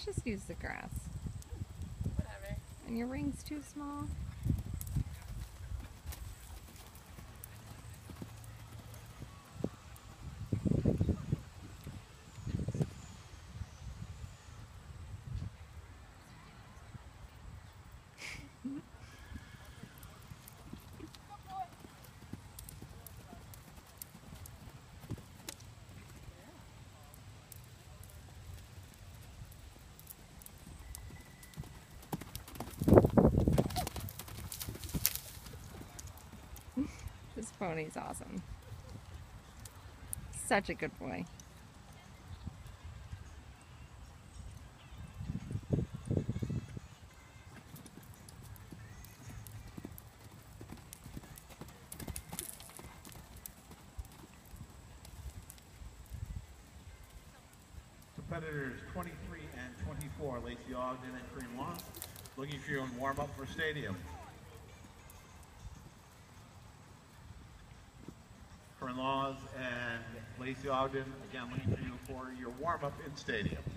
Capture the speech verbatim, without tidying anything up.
Let's just use the grass. Whatever. And your ring's too small. This pony's awesome. Such a good boy. Competitors twenty-three and twenty-four, Lacey Ogden and Corinne Laws, looking for you in warm-up for stadium. Corinne Laws and Lacey Ogden, again looking for you for your warm-up in stadium.